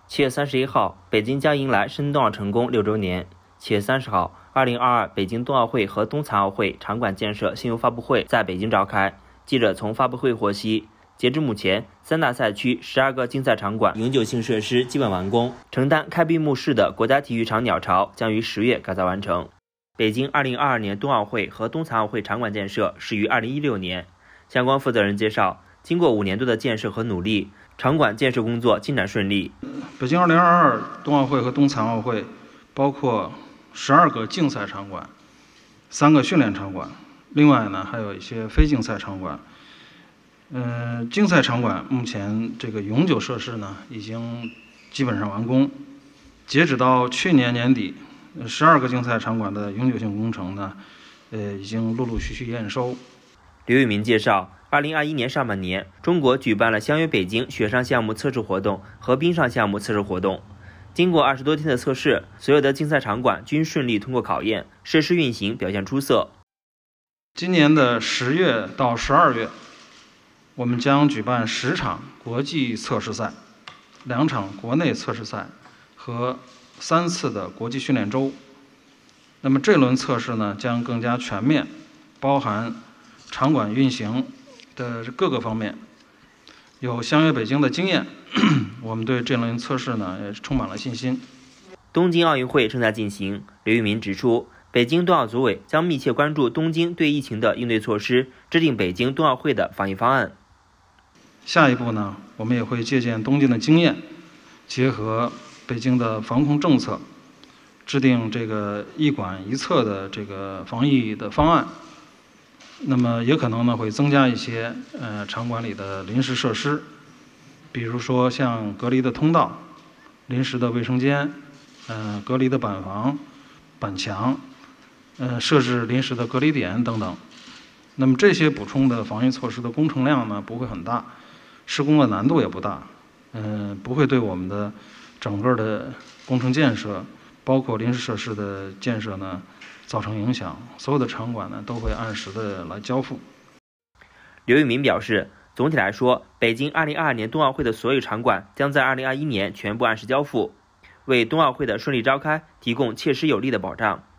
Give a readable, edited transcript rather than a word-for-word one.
7月31号，北京将迎来申冬奥成功6周年。7月30号，2022北京冬奥会和冬残奥会场馆建设新闻发布会在北京召开。记者从发布会获悉，截至目前，3大赛区12个竞赛场馆永久性设施基本完工，承担开闭幕式的国家体育场鸟巢将于10月改造完成。北京2022年冬奥会和冬残奥会场馆建设始于2016年。相关负责人介绍，经过5年多的建设和努力，场馆建设工作进展顺利。 北京2022冬奥会和冬残奥会包括12个竞赛场馆、3个训练场馆，另外呢还有一些非竞赛场馆。竞赛场馆目前这个永久设施呢已经基本上完工。截止到去年年底，12个竞赛场馆的永久性工程呢，已经陆陆续续验收。 刘宇明介绍，2021年上半年，中国举办了相约北京雪上项目测试活动和冰上项目测试活动。经过20多天的测试，所有的竞赛场馆均顺利通过考验，设施运行表现出色。 今年的10月到12月，我们将举办10场国际测试赛、2场国内测试赛和3次的国际训练周。那么这轮测试呢，将更加全面，包含场馆运行的各个方面。有相约北京的经验，我们对这轮测试呢也充满了信心。 东京奥运会正在进行，刘宇明指出，北京冬奥组委将密切关注东京对疫情的应对措施，制定北京冬奥会的防疫方案。 下一步呢，我们也会借鉴东京的经验，结合北京的防控政策，制定这个一馆一策的这个防疫的方案。那么也可能呢会增加一些场馆里的临时设施，比如说像隔离的通道、临时的卫生间、隔离的板房、板墙、设置临时的隔离点等等。那么这些补充的防疫措施的工程量呢不会很大，施工的难度也不大，不会对我们的整个的工程建设，包括临时设施的建设呢造成影响。所有的场馆呢都会按时的来交付。 刘宇明表示，总体来说，北京2022年冬奥会的所有场馆将在2021年全部按时交付，为冬奥会的顺利召开提供切实有力的保障。